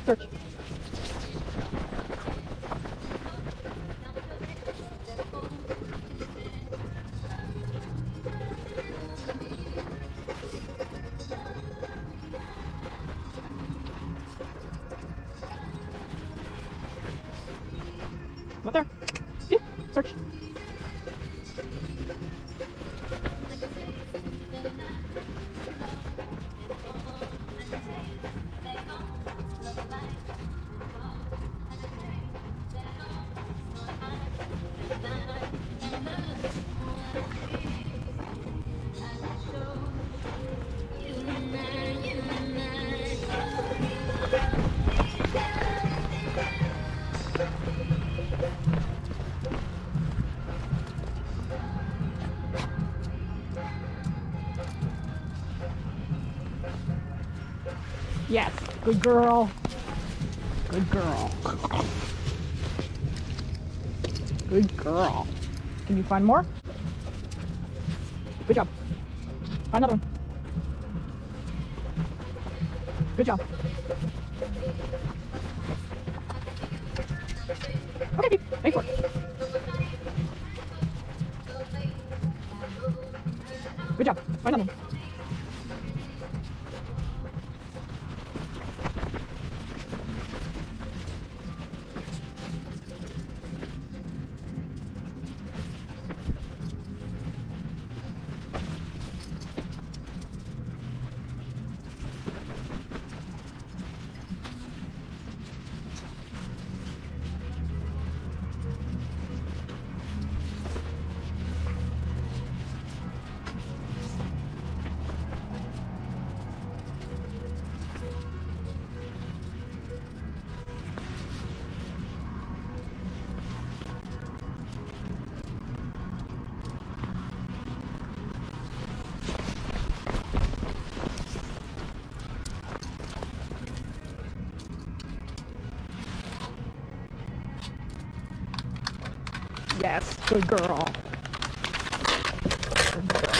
Search. What there? Yeah, search. Yes, good girl. Good girl. Good girl. Can you find more? Good job. Find another one. Good job. Okay, thanks for it. Good job. Find another one. Yes, good girl. Good girl.